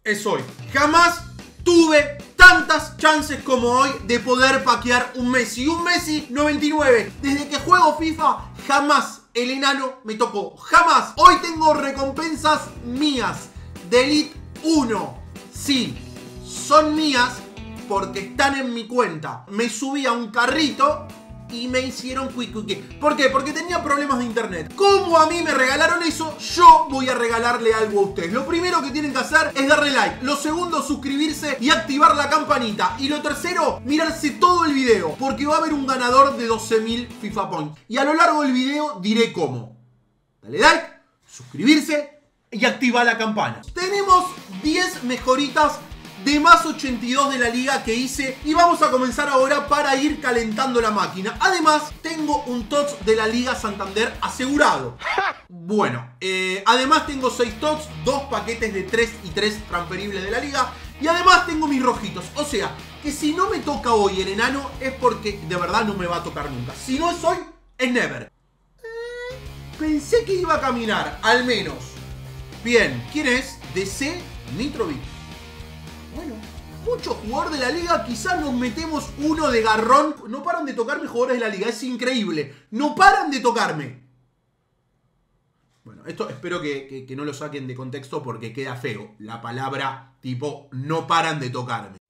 es hoy. Jamás tuve tantas chances como hoy de poder paquear un Messi. Un Messi 99. Desde que juego FIFA, jamás el enano me tocó. Jamás. Hoy tengo recompensas mías de Elite 1. Sí, son mías porque están en mi cuenta. Me subí a un carrito y me hicieron quick. ¿Por qué? Porque tenía problemas de internet. Como a mí me regalaron eso, yo voy a regalarle algo a ustedes. Lo primero que tienen que hacer es darle like. Lo segundo, suscribirse y activar la campanita. Y lo tercero, mirarse todo el video, porque va a haber un ganador de 12.000 FIFA Points. Y a lo largo del video diré cómo. Dale like, suscribirse y activar la campana. Tenemos 10 mejoritas de más 82 de la liga que hice y vamos a comenzar ahora para ir calentando la máquina. Además, tengo un TOTS de la Liga Santander asegurado. Bueno, además tengo 6 TOTS, 2 paquetes de 3 y 3 transferibles de la liga y además tengo mis rojitos. O sea, que si no me toca hoy el enano es porque de verdad no me va a tocar nunca. Si no es hoy, es never. Pensé que iba a caminar, al menos. Bien, ¿quién es? DC Mitrovic. Bueno, muchos jugadores de la liga, quizás nos metemos uno de garrón. No paran de tocarme jugadores de la liga, es increíble. No paran de tocarme. Bueno, esto espero que no lo saquen de contexto porque queda feo. La palabra tipo no paran de tocarme.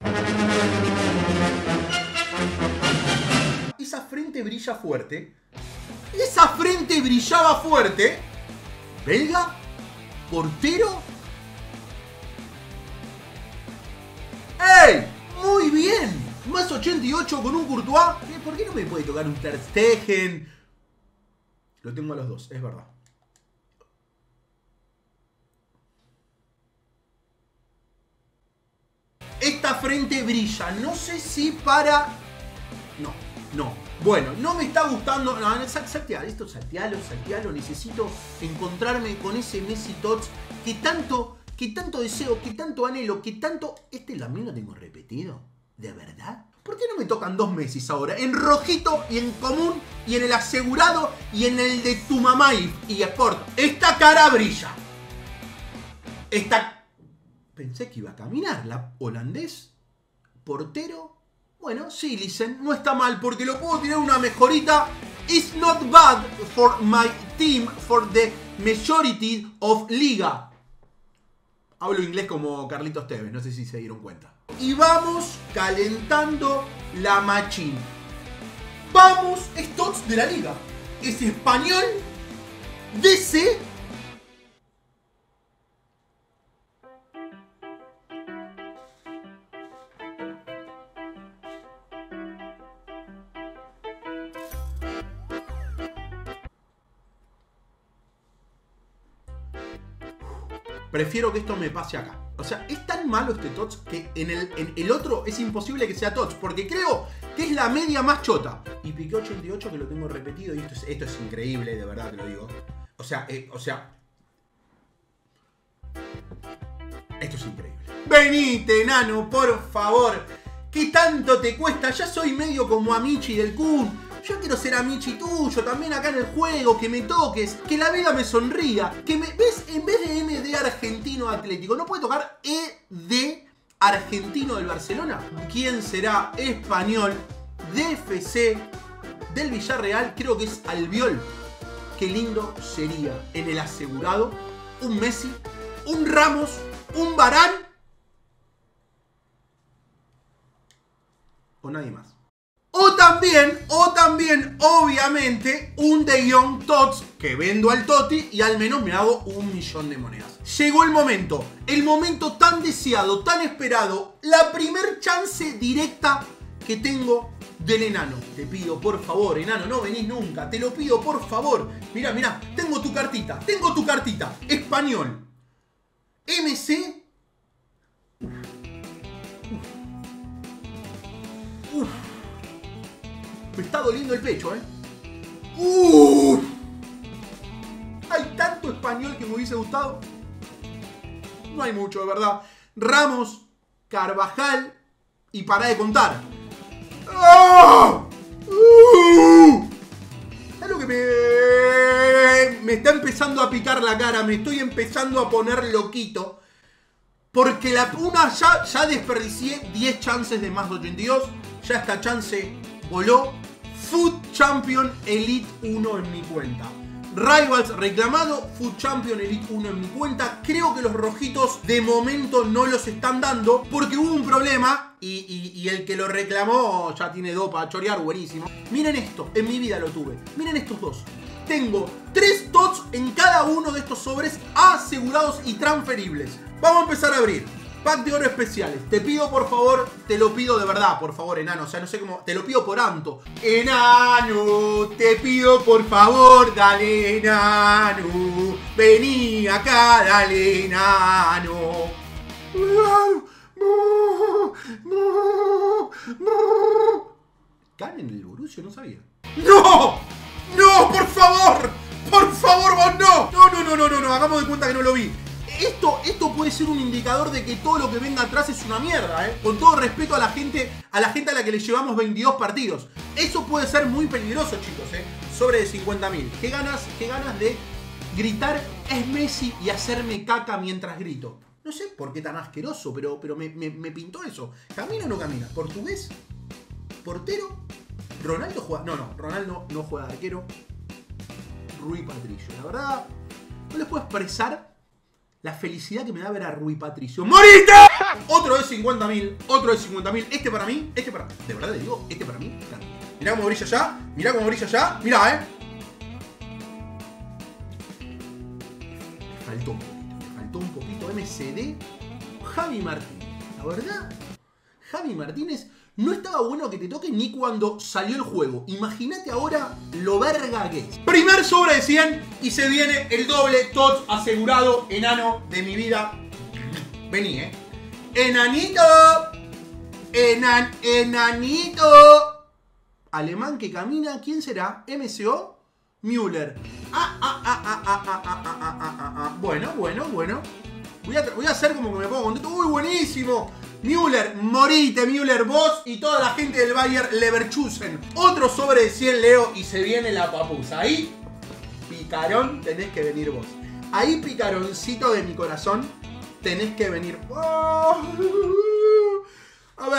Esa frente brilla fuerte. Esa frente brillaba fuerte. Belga, portero. ¡Ey! ¡Muy bien! Más 88 con un Courtois. ¿Por qué no me puede tocar un Ter Stegen? Lo tengo a los dos, es verdad. Esta frente brilla. No sé si para... No. Bueno, no me está gustando. No, saltealo. Esto saltealo. Necesito encontrarme con ese Messi Tots que tanto deseo, que tanto anhelo, que tanto... ¿Este también lo tengo repetido? ¿De verdad? ¿Por qué no me tocan 2 Messis ahora? En rojito y en común y en el asegurado y en el de tu mamá y Sport. Esta cara brilla. Pensé que iba a caminar. La holandés, portero. Bueno, sí, Listen, no está mal porque lo puedo tirar una mejorita. It's not bad for my team for the majority of liga. Hablo inglés como Carlitos Tevez, no sé si se dieron cuenta. Y vamos calentando la machine. Vamos, es TOTS de la liga. Es español, DC. Prefiero que esto me pase acá. O sea, es tan malo este TOTS que en el otro es imposible que sea TOTS. Porque creo que es la media más chota. Y piqué 88 que lo tengo repetido. Y esto es increíble, de verdad te lo digo. O sea, esto es increíble. Venite, enano, por favor. ¿Qué tanto te cuesta? Ya soy medio como Amici del Kun. Yo quiero ser Amici tuyo también acá en el juego, que me toques, que la vida me sonría, que me... ¿Ves? En vez de MD Argentino Atlético, ¿no puede tocar ED Argentino del Barcelona? ¿Quién será? Español, DFC, del Villarreal, creo que es Albiol. Qué lindo sería en el asegurado un Messi, un Ramos, un Varane o nadie más. O también, obviamente, un De Jong TOTS que vendo al Totti y al menos me hago 1.000.000 de monedas. Llegó el momento tan deseado, tan esperado, la primer chance directa que tengo del enano. Te pido, por favor, enano, no venís nunca, te lo pido, por favor. Mirá, tengo tu cartita, español, MC. Uf. Me está doliendo el pecho, Hay tanto español que me hubiese gustado. No hay mucho, de verdad. Ramos, Carvajal y para de contar. Es lo que me está empezando a picar la cara. Me estoy empezando a poner loquito. Porque ya desperdicié 10 chances de más de 82. Ya esta chance voló. Foot Champion Elite 1 en mi cuenta. Rivals reclamado, Foot Champion Elite 1 en mi cuenta. Creo que los rojitos de momento no los están dando porque hubo un problema y el que lo reclamó ya tiene 2 para chorear, buenísimo. Miren esto, en mi vida lo tuve. Miren estos dos. Tengo 3 TOTS en cada uno de estos sobres asegurados y transferibles. Vamos a empezar a abrir. Pack de oro especiales. Te pido por favor, te lo pido de verdad, por favor, enano. O sea, no sé cómo, te lo pido por Anto. Enano, te pido por favor, dale, enano. Vení acá, dale, enano. ¿Can en el Borussia? No sabía. ¡No! ¡No, por favor! ¡Por favor, vos no! No, hagamos de cuenta que no lo vi. Esto puede ser un indicador de que todo lo que venga atrás es una mierda, ¿eh? Con todo respeto a la gente a la que le llevamos 22 partidos. Eso puede ser muy peligroso, chicos, ¿eh? Sobre de 50.000. ¿Qué ganas de gritar es Messi y hacerme caca mientras grito? No sé por qué tan asqueroso, pero me pintó eso. ¿Camina o no camina? ¿Portugués? ¿Portero? ¿Ronaldo juega? No, Ronaldo no juega de arquero. Rui Patricio. La verdad, no les puedo expresar la felicidad que me da ver a Rui Patricio. ¡Morite! Otro de 50.000. Otro de 50.000. Este para mí. De verdad les digo, este para mí. Mirá cómo brilla allá. Mirá cómo brilla allá. Mirá, Me faltó un poquito. MCD. Javi Martínez. La verdad, Javi Martínez no estaba bueno que te toque ni cuando salió el juego. Imagínate ahora lo verga que es. Primer sobre de 100 y se viene el doble TOTS asegurado, enano de mi vida. Vení, Enanito. Enanito. Alemán que camina. ¿Quién será? MCO. Müller. Bueno. Voy a hacer como que me pongo contento. ¡Uy, buenísimo! Müller, morite Müller, vos y toda la gente del Bayer Leverkusen. Otro sobre de 100, Leo, y se viene la papusa. Ahí, picarón, tenés que venir vos. Ahí, picaroncito de mi corazón, tenés que venir. Oh. A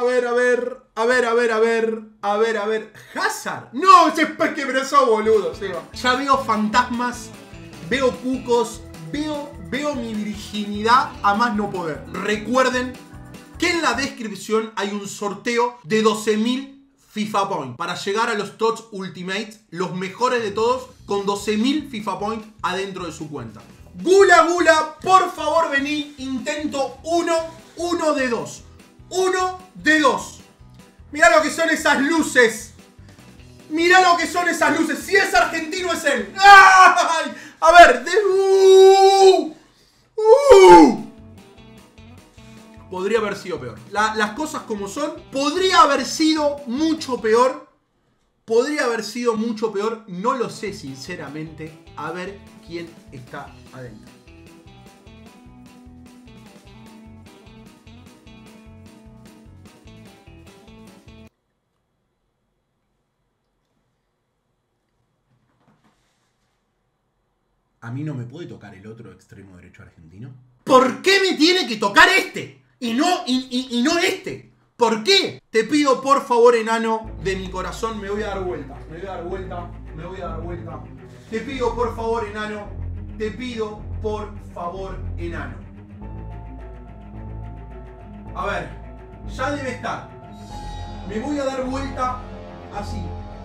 ver. Hazard. No, ese es que brazo boludo, Seba. Ya veo fantasmas, veo cucos, veo mi virginidad a más no poder. Recuerden que en la descripción hay un sorteo de 12.000 FIFA Points para llegar a los TOTS Ultimate, los mejores de todos, con 12.000 FIFA Points adentro de su cuenta. Gula, por favor vení, intento 1 de 2. 1 de 2. Mirá lo que son esas luces. Si es argentino es él. ¡Ay! A ver, podría haber sido peor. Las cosas como son. Podría haber sido mucho peor. No lo sé sinceramente. A ver quién está adentro. ¿A mí no me puede tocar el otro extremo derecho argentino? ¿Por qué me tiene que tocar este? Y no este. ¿Por qué? Te pido por favor, enano, de mi corazón. Me voy a dar vuelta. Te pido por favor, enano. A ver. Ya debe estar. Me voy a dar vuelta así.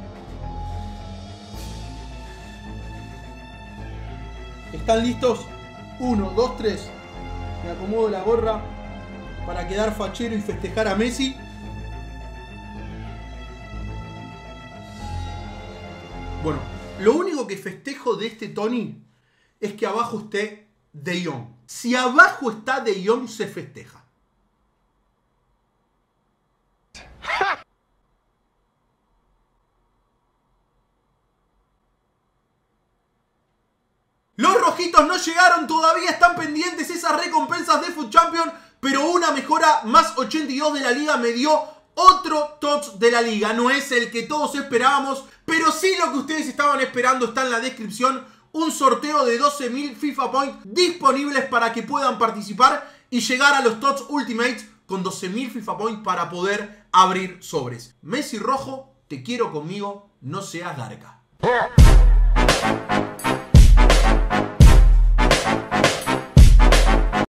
¿Están listos? 1, 2, 3. Me acomodo la gorra para quedar fachero y festejar a Messi. Bueno, lo único que festejo de este Tony es que abajo esté De Jong. Si abajo está De Jong, se festeja. Los rojitos no llegaron, todavía están pendientes esas recompensas de Foot Champion, pero una mejora más 82 de la liga me dio otro TOTS de la liga. No es el que todos esperábamos, pero sí lo que ustedes estaban esperando está en la descripción. Un sorteo de 12.000 FIFA Points disponibles para que puedan participar. y llegar a los TOTS Ultimates con 12.000 FIFA Points para poder abrir sobres. Messi rojo, te quiero conmigo, no seas garca.